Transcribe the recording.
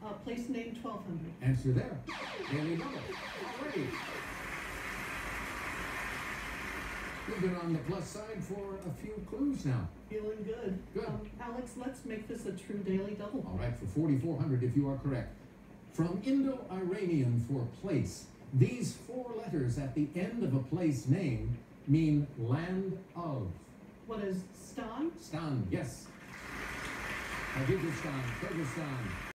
Place name 1200. Answer there. Daily double. Alrighty. You've been on the plus side for a few clues now. Feeling good. Good. Alex, let's make this a true daily double. All right, for 4,400 if you are correct. From Indo-Iranian for place, these 4 letters at the end of a place name mean land of. What is Stan? Stan, yes. Tajikistan, Kyrgyzstan,